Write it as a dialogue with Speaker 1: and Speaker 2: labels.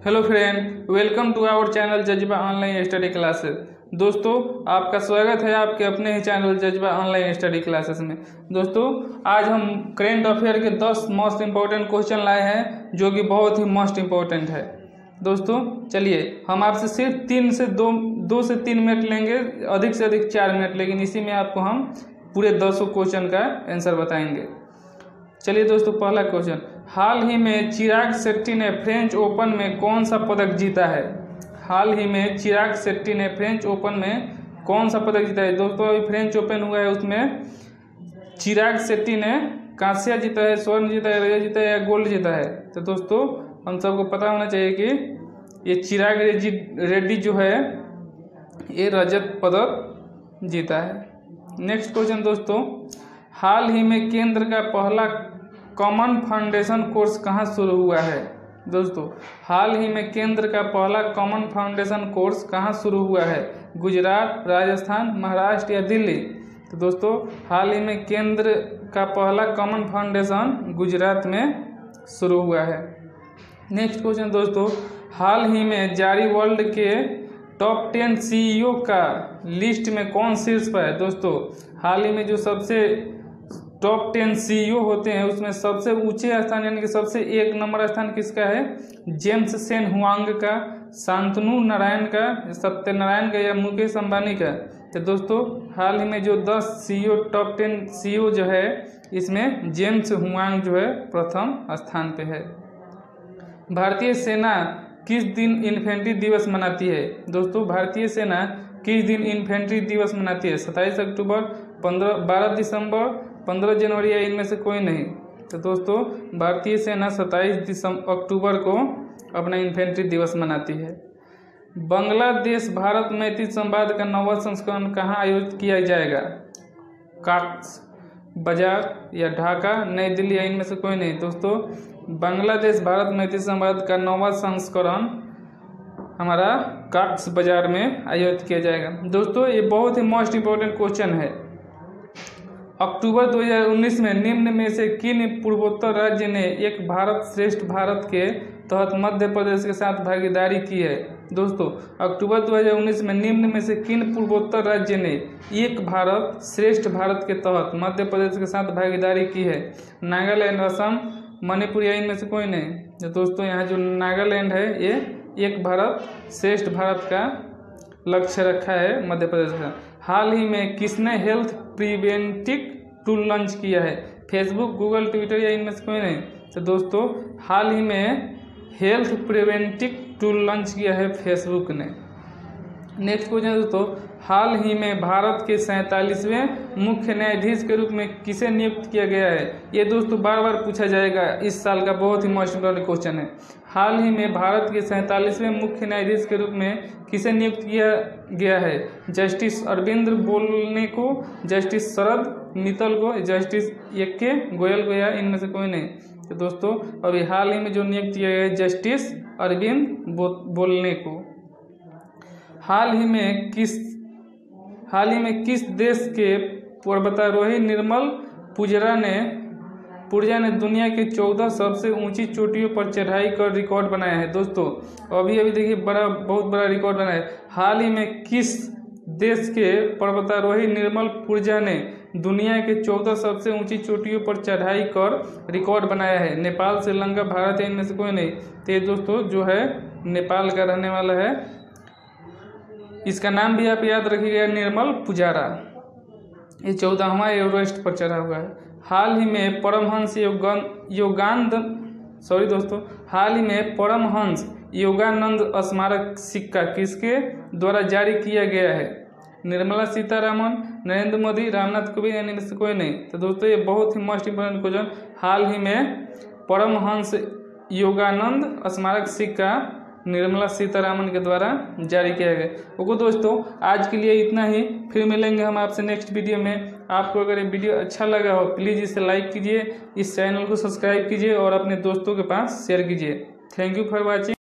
Speaker 1: Hello friend, welcome to our channel Jazba online study classes. दोस्तों, आपका स्वागत है आपके अपने ही channel Jazba online study classes में। दोस्तों, आज हम करेंट अफेयर के 10 मोस्ट इम्पोर्टेंट क्वेश्चन लाए हैं जो कि बहुत ही मोस्ट इम्पोर्टेंट है। दोस्तों चलिए, हम आपसे सिर्फ 2 से 3 मिनट लेंगे, अधिक से अधिक 4 मिनट, लेकिन इसी में आपको हम पूरे 10 क्वेश्चन का आंसर बताएंगे। चलिए दोस्तों, पहला क्वेश्चन, हाल ही में चिराग शेट्टी ने फ्रेंच ओपन में कौन सा पदक जीता है? हाल ही में चिराग शेट्टी ने फ्रेंच ओपन में कौन सा पदक जीता है? दोस्तों, अभी फ्रेंच ओपन हुआ है, उसमें चिराग शेट्टी ने कांस्य जीता है, स्वर्ण जीता है, रजत जीता है या गोल्ड जीता है? तो दोस्तों, हम सबको पता होना चाहिए कि ये चिराग रेड्डी जो है ये रजत पदक जीता है। नेक्स्ट क्वेश्चन दोस्तों, हाल ही में केंद्र का पहला कॉमन फाउंडेशन कोर्स कहाँ शुरू हुआ है? दोस्तों, हाल ही में केंद्र का पहला कॉमन फाउंडेशन कोर्स कहाँ शुरू हुआ है? गुजरात, राजस्थान, महाराष्ट्र या दिल्ली? तो दोस्तों, हाल ही में केंद्र का पहला कॉमन फाउंडेशन गुजरात में शुरू हुआ है। नेक्स्ट क्वेश्चन दोस्तों, हाल ही में जारी वर्ल्ड के टॉप 10 CEO का लिस्ट में कौन शीर्ष पर है? दोस्तों, हाल ही में जो सबसे टॉप 10 CEO होते हैं उसमें सबसे ऊंचे स्थान यानी कि सबसे 1 नंबर स्थान किसका है? जेम्स सेन हुआंग का, शांतनु नारायण का, सत्यनारायण का या मुकेश अंबानी का? तो दोस्तों, हाल ही में जो 10 CEO टॉप 10 CEO जो है इसमें जेम्स हुआंग जो है प्रथम स्थान पे है। भारतीय सेना किस दिन इन्फेंट्री दिवस मनाती है? दोस्तों, भारतीय सेना किस दिन इन्फेंट्री दिवस मनाती है? 27 अक्टूबर, 12 दिसंबर, 15 जनवरी या इनमें से कोई नहीं? तो दोस्तों, भारतीय सेना 27 अक्टूबर को अपना इन्फेंट्री दिवस मनाती है। बांग्लादेश भारत मैत्री संवाद का 9वां संस्करण कहाँ आयोजित किया जाएगा? कॉक्स बाजार या ढाका, नई दिल्ली या इनमें से कोई नहीं? दोस्तों, बांग्लादेश भारत मैत्री संवाद का 9वां संस्करण हमारा कॉक्स बाजार में आयोजित किया जाएगा। दोस्तों, ये बहुत ही मोस्ट इम्पोर्टेंट क्वेश्चन है। अक्टूबर 2019 में निम्न में से किन पूर्वोत्तर राज्य ने एक भारत श्रेष्ठ भारत के तहत मध्य प्रदेश के साथ भागीदारी की है? दोस्तों, अक्टूबर 2019 में निम्न में से किन पूर्वोत्तर राज्य ने एक भारत श्रेष्ठ भारत के तहत मध्य प्रदेश के साथ भागीदारी की है? नागालैंड, असम, मणिपुर या इनमें से कोई नहीं? तो दोस्तों, यहाँ जो नागालैंड है ये एक भारत श्रेष्ठ भारत का लक्ष्य रखा है मध्य प्रदेश का। हाल ही में किसने हेल्थ प्रिवेंटिव टूल लॉन्च किया है? फेसबुक, गूगल, ट्विटर या इनमें से कोई नहीं? तो दोस्तों, हाल ही में हेल्थ प्रिवेंटिव टूल लॉन्च किया है फेसबुक ने। नेक्स्ट क्वेश्चन दोस्तों, हाल ही में भारत के 47वें मुख्य न्यायाधीश के रूप में किसे नियुक्त किया गया है? ये दोस्तों बार बार पूछा जाएगा, इस साल का बहुत ही मोस्ट इम्पोर्टेंट क्वेश्चन है। हाल ही में भारत के 47वें मुख्य न्यायाधीश के रूप में किसे नियुक्त किया गया है? जस्टिस अरविंद बोलने को, जस्टिस शरद मित्तल को, जस्टिस AK गोयल को या इनमें से कोई नहीं? तो दोस्तों, अभी हाल ही में जो नियुक्त किया गया है जस्टिस अरविंद बोलने को। हाल ही में किस देश के पर्वतारोही निर्मल पुजरा ने दुनिया के 14 सबसे ऊंची चोटियों पर चढ़ाई कर रिकॉर्ड बनाया है? दोस्तों, अभी देखिए बहुत बड़ा रिकॉर्ड बनाया है। हाल ही में किस देश के पर्वतारोही निर्मल पुजरा ने दुनिया के 14 सबसे ऊंची चोटियों पर चढ़ाई कर रिकॉर्ड बनाया है? नेपाल, श्रीलंका, भारत या इनमें से कोई नहीं? तो ये दोस्तों जो है नेपाल का रहने वाला है, इसका नाम भी आप याद रखिएगा, निर्मल पुजारा। ये 14वां एवरेस्ट पर चढ़ा हुआ है। हाल ही में परमहंस योगानंद स्मारक सिक्का किसके द्वारा जारी किया गया है? निर्मला सीतारामन, नरेंद्र मोदी, रामनाथ कोविंद यानी से कोई नहीं? तो दोस्तों, ये बहुत ही मोस्ट इम्पोर्टेंट क्वेश्चन, हाल ही में परमहंस योगानंद स्मारक सिक्का निर्मला सीतारामन के द्वारा जारी किया गया। ओके दोस्तों, आज के लिए इतना ही, फिर मिलेंगे हम आपसे नेक्स्ट वीडियो में। आपको अगर ये वीडियो अच्छा लगा हो प्लीज़ इसे लाइक कीजिए, इस चैनल को सब्सक्राइब कीजिए और अपने दोस्तों के पास शेयर कीजिए। Thank you for watching.